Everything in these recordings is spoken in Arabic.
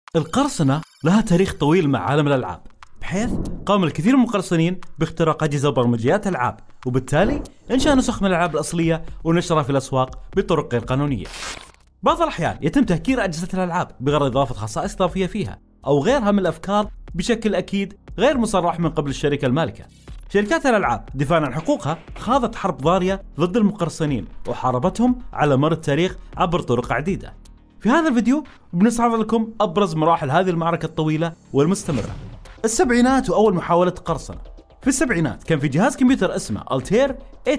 القرصنة لها تاريخ طويل مع عالم الألعاب، بحيث قام الكثير من المقرصنين باختراق أجهزة وبرمجيات ألعاب، وبالتالي إنشاء نسخ من الألعاب الأصلية ونشرها في الأسواق بطرق غير قانونية. بعض الأحيان يتم تهكير أجهزة الألعاب بغرض إضافة خصائص إضافية فيها أو غيرها من الأفكار بشكل أكيد غير مصرح من قبل الشركة المالكة. شركات الألعاب دفاعا عن حقوقها خاضت حرب ضارية ضد المقرصنين وحاربتهم على مر التاريخ عبر طرق عديدة. في هذا الفيديو بنستعرض لكم أبرز مراحل هذه المعركة الطويلة والمستمرة. السبعينات وأول محاولة قرصنة. في السبعينات كان في جهاز كمبيوتر اسمه ألتير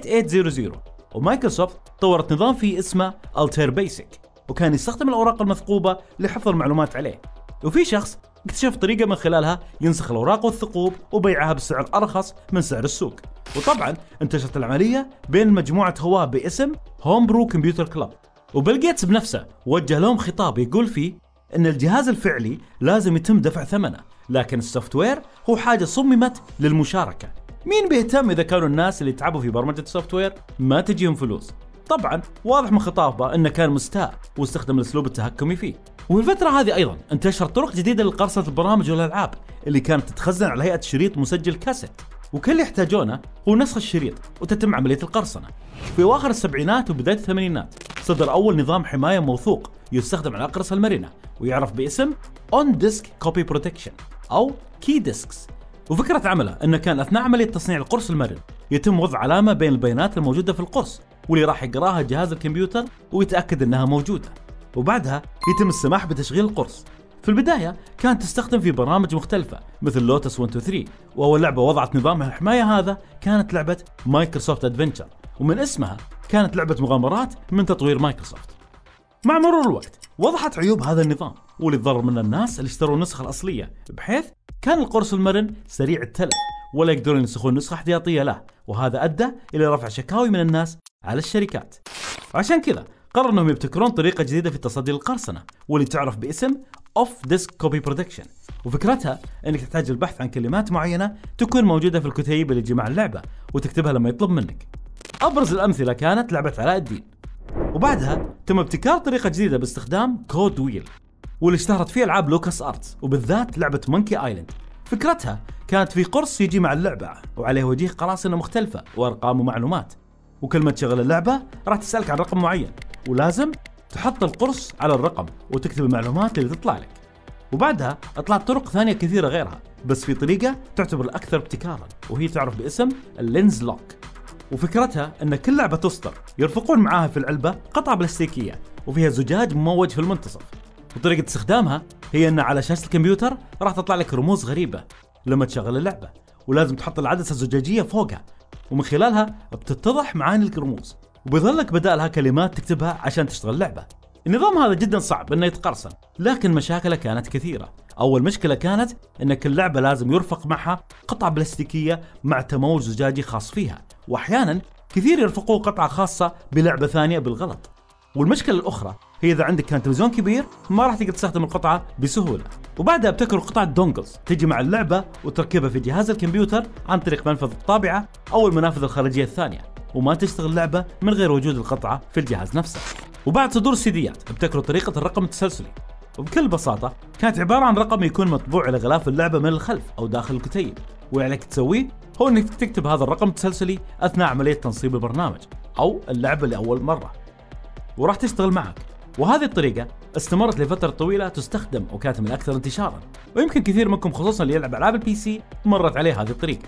8800، ومايكروسوفت طورت نظام فيه اسمه ألتير بيسك، وكان يستخدم الأوراق المثقوبة لحفظ المعلومات عليه. وفي شخص اكتشف طريقة من خلالها ينسخ الأوراق والثقوب وبيعها بسعر أرخص من سعر السوق. وطبعا انتشرت العملية بين مجموعة هواة باسم هوم برو كمبيوتر كلاب، وبيل جيتس بنفسه وجه لهم خطاب يقول فيه ان الجهاز الفعلي لازم يتم دفع ثمنه، لكن السوفت وير هو حاجة صممت للمشاركة. مين بيهتم اذا كانوا الناس اللي تعبوا في برمجة السوفت وير ما تجيهم فلوس؟ طبعا واضح من خطابه انه كان مستاء واستخدم الاسلوب التهكمي فيه. وفي الفترة هذه ايضا انتشرت طرق جديدة لقرصنة البرامج والالعاب اللي كانت تتخزن على هيئة شريط مسجل كاسيت، وكل اللي يحتاجونه هو نسخ الشريط وتتم عملية القرصنة. في اواخر السبعينات وبداية الثمانينات صدر اول نظام حماية موثوق يستخدم على الاقرصة المرنة ويعرف باسم On Disk Copy Protection او Key Disks. وفكرة عمله انه كان اثناء عملية تصنيع القرص المرن يتم وضع علامة بين البيانات الموجودة في القرص واللي راح يقراها جهاز الكمبيوتر ويتأكد انها موجودة، وبعدها يتم السماح بتشغيل القرص. في البداية كانت تستخدم في برامج مختلفة مثل لوتس 1 2 3، واول لعبة وضعت نظام الحماية هذا كانت لعبة مايكروسوفت ادفنتشر، ومن اسمها كانت لعبة مغامرات من تطوير مايكروسوفت. مع مرور الوقت وضحت عيوب هذا النظام واللي تضرر من الناس اللي اشتروا النسخة الأصلية، بحيث كان القرص المرن سريع التلف ولا يقدرون ينسخون نسخة احتياطية له، وهذا أدى إلى رفع شكاوي من الناس على الشركات. وعشان كذا قرروا انهم يبتكرون طريقة جديدة في التصدي للقرصنة واللي تعرف باسم Off Disk Copy Protection، وفكرتها انك تحتاج البحث عن كلمات معينة تكون موجودة في الكتيب اللي تجي مع اللعبة وتكتبها لما يطلب منك. أبرز الأمثلة كانت لعبة علاء الدين، وبعدها تم ابتكار طريقة جديدة باستخدام كود ويل واللي اشتهرت فيه ألعاب لوكاس آرتس، وبالذات لعبة مونكي آيلاند. فكرتها كانت في قرص يجي مع اللعبة وعليه وجيه قراصنة مختلفة وأرقام ومعلومات، وكل ما تشغل اللعبة راح تسألك عن رقم معين ولازم تحط القرص على الرقم وتكتب المعلومات اللي تطلع لك. وبعدها طلعت طرق ثانية كثيرة غيرها، بس في طريقة تعتبر الأكثر ابتكارا وهي تعرف باسم اللينز لوك، وفكرتها أن كل لعبة تصدر يرفقون معاها في العلبة قطعة بلاستيكية وفيها زجاج مموج في المنتصف، وطريقة استخدامها هي أن على شاشة الكمبيوتر راح تطلع لك رموز غريبة لما تشغل اللعبة، ولازم تحط العدسة الزجاجية فوقها ومن خلالها بتتضح معاني الرموز، وبيظلك بدالها كلمات تكتبها عشان تشتغل اللعبة. النظام هذا جدا صعب انه يتقرصن، لكن مشاكله كانت كثيرة. اول مشكلة كانت ان كل لعبة لازم يرفق معها قطعة بلاستيكية مع تموج زجاجي خاص فيها، واحيانا كثير يرفقوا قطعة خاصة بلعبة ثانية بالغلط. والمشكلة الاخرى هي اذا عندك كان تلفزيون كبير ما راح تقدر تستخدم القطعة بسهولة. وبعدها ابتكروا قطعة دونجلز تجي مع اللعبة وتركبها في جهاز الكمبيوتر عن طريق منفذ الطابعة او المنافذ الخارجية الثانية، وما تشتغل اللعبة من غير وجود القطعة في الجهاز نفسه. وبعد صدور السيديات ابتكروا طريقة الرقم التسلسلي، وبكل بساطة كانت عبارة عن رقم يكون مطبوع على غلاف اللعبة من الخلف أو داخل الكتيب، وعليك تسويه هو انك تكتب هذا الرقم التسلسلي أثناء عملية تنصيب البرنامج أو اللعبة لأول مرة وراح تشتغل معك. وهذه الطريقة استمرت لفترة طويلة تستخدم وكانت من الأكثر انتشارا، ويمكن كثير منكم خصوصا اللي يلعب ألعاب البي سي مرت عليه هذه الطريقة.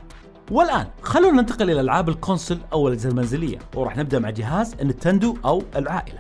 والآن خلونا ننتقل إلى ألعاب الكونسول أو الأجهزة المنزلية، وراح نبدأ مع جهاز النينتندو أو العائلة.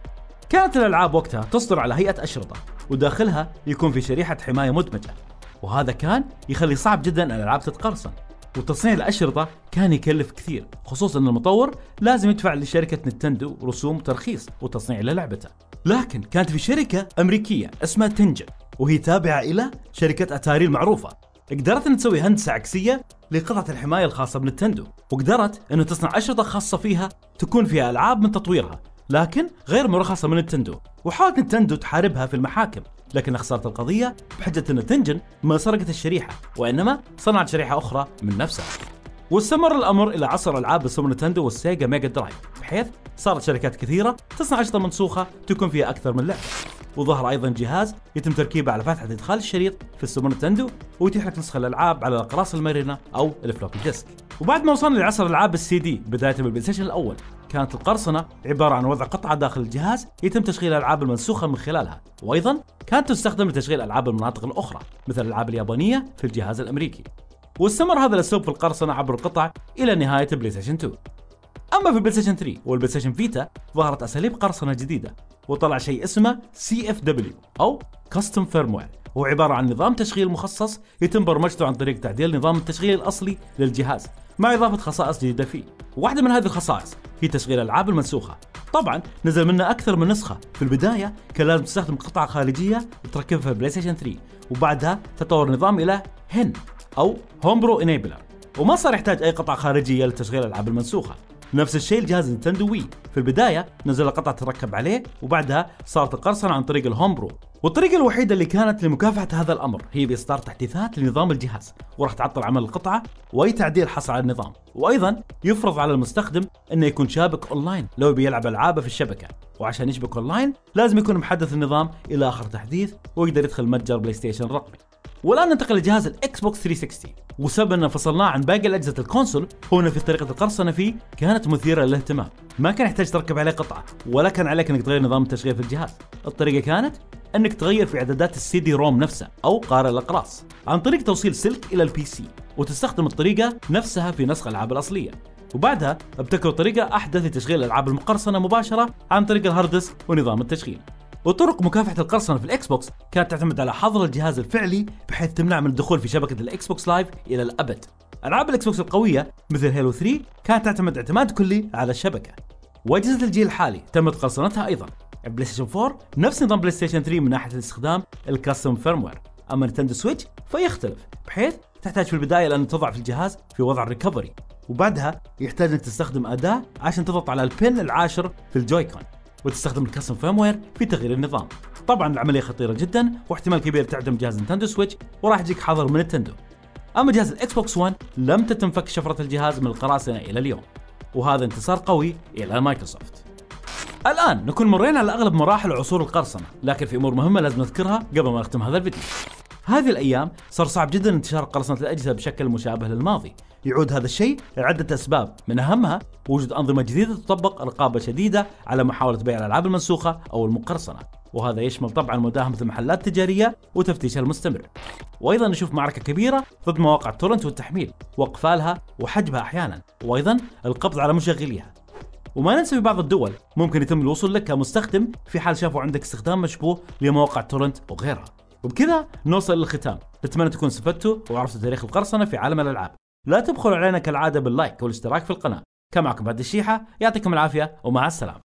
كانت الألعاب وقتها تصدر على هيئة أشرطة وداخلها يكون في شريحة حماية مدمجة، وهذا كان يخلي صعب جدا الألعاب تتقرصن. وتصنيع الأشرطة كان يكلف كثير، خصوصا أن المطور لازم يدفع لشركة نينتندو رسوم ترخيص وتصنيع للعبته. لكن كانت في شركة أمريكية اسمها تنجن، وهي تابعة إلى شركة أتاري المعروفة، قدرت أن تسوي هندسة عكسية لقطعة الحماية الخاصة بنينتندو، وقدرت أن تصنع أشرطة خاصة فيها تكون فيها ألعاب من تطويرها لكن غير مرخصة من نينتندو. وحاولت نينتندو تحاربها في المحاكم، لكن خسرت القضية بحجة أن تنجن ما سرقت الشريحة وإنما صنعت شريحة أخرى من نفسها. واستمر الأمر إلى عصر ألعاب السوبر نينتندو والسيجا ميجا درايف، بحيث صارت شركات كثيرة تصنع أشرطة منسوخة تكون فيها أكثر من لعبة. وظهر ايضا جهاز يتم تركيبه على فتحه ادخال الشريط في السوبر نينتندو ويتيح لك نسخ الالعاب على الاقراص المرنه او الفلوبي ديسك. وبعد ما وصلنا لعصر العاب السي دي بدايه بالبلاي ستيشن الاول، كانت القرصنه عباره عن وضع قطعه داخل الجهاز يتم تشغيل الالعاب المنسوخه من خلالها، وايضا كانت تستخدم لتشغيل العاب المناطق الاخرى مثل الالعاب اليابانيه في الجهاز الامريكي. واستمر هذا الاسلوب في القرصنه عبر القطع الى نهايه بلاي ستيشن 2. اما في البلاي ستيشن 3 والبلاي ستيشن فيتا ظهرت اساليب قرصنه جديده، وطلع شيء اسمه CFW او Custom Firmware، هو عباره عن نظام تشغيل مخصص يتم برمجته عن طريق تعديل نظام التشغيل الاصلي للجهاز مع اضافه خصائص جديده فيه. واحده من هذه الخصائص هي تشغيل الالعاب المنسوخه. طبعا نزل منه اكثر من نسخه، في البدايه كان لازم تستخدم قطعه خارجيه وتركبها في البلاي ستيشن 3، وبعدها تطور النظام الى HEN او Homebrew Enabler، وما صار يحتاج اي قطعه خارجيه لتشغيل الالعاب المنسوخه. نفس الشيء الجهاز نينتندو وي، في البدايه نزل قطعه تركب عليه وبعدها صارت القرصنه عن طريق الهومبرو، والطريقه الوحيده اللي كانت لمكافحه هذا الامر هي باصدار تحديثات لنظام الجهاز، وراح تعطل عمل القطعه واي تعديل حصل على النظام، وايضا يفرض على المستخدم انه يكون شابك اونلاين لو بيلعب العابه في الشبكه، وعشان يشبك اونلاين لازم يكون محدث النظام الى اخر تحديث ويقدر يدخل متجر بلاي ستيشن رقمي. والان ننتقل لجهاز الاكس بوكس 360، وسبب ان فصلناه عن باقي اجهزه الكونسول هو ان في طريقه القرصنه فيه كانت مثيره للاهتمام، ما كان يحتاج تركب عليه قطعه ولا كان عليك انك تغير نظام التشغيل في الجهاز. الطريقه كانت انك تغير في اعدادات السي دي روم نفسها او قارئ الاقراص عن طريق توصيل سلك الى البي سي، وتستخدم الطريقه نفسها في نسخ الالعاب الاصليه، وبعدها ابتكروا طريقه احدث لتشغيل الالعاب المقرصنه مباشره عن طريق الهارد ديسك ونظام التشغيل. وطرق مكافحة القرصنة في الإكس بوكس كانت تعتمد على حظر الجهاز الفعلي بحيث تمنع من الدخول في شبكة الإكس بوكس لايف إلى الأبد. ألعاب الإكس بوكس القوية مثل هيلو 3 كانت تعتمد اعتماد كلي على الشبكة. وأجهزة الجيل الحالي تمت قرصنتها أيضا. بلاي ستيشن 4 نفس نظام بلاي ستيشن 3 من ناحية الاستخدام الكاستم فيرموير، أما نينتندو سويتش فيختلف بحيث تحتاج في البداية لأن تضع في الجهاز في وضع الريكفري، وبعدها يحتاج أن تستخدم أداة عشان تضغط على البن العاشر في الجويكون وتستخدم الكاستم فيرموير في تغيير النظام. طبعا العمليه خطيره جدا واحتمال كبير تعدم جهاز نينتندو سويتش وراح يجيك حظر من نينتندو. اما جهاز الاكس بوكس 1 لم تتم فك شفره الجهاز من القراصنه الى اليوم، وهذا انتصار قوي الى مايكروسوفت. الان نكون مرينا على اغلب مراحل وعصور القرصنه، لكن في امور مهمه لازم نذكرها قبل ما نختم هذا الفيديو. هذه الايام صار صعب جدا انتشار قرصنه الاجهزه بشكل مشابه للماضي، يعود هذا الشيء لعده اسباب، من اهمها وجود انظمه جديده تطبق رقابه شديده على محاوله بيع الالعاب المنسوخه او المقرصنه، وهذا يشمل طبعا مداهمه المحلات التجاريه وتفتيشها المستمر. وايضا نشوف معركه كبيره ضد مواقع التورنت والتحميل واقفالها وحجبها احيانا، وايضا القبض على مشغليها. وما ننسى في بعض الدول ممكن يتم الوصول لك كمستخدم في حال شافوا عندك استخدام مشبوه لمواقع التورنت وغيرها. وبكذا نوصل للختام، نتمنى تكونوا استفدتوا وعرفتوا تاريخ القرصنه في عالم الالعاب. لا تبخلوا علينا كالعاده باللايك والاشتراك في القناه. كان معكم بعد الشيحه، يعطيكم العافيه ومع السلامه.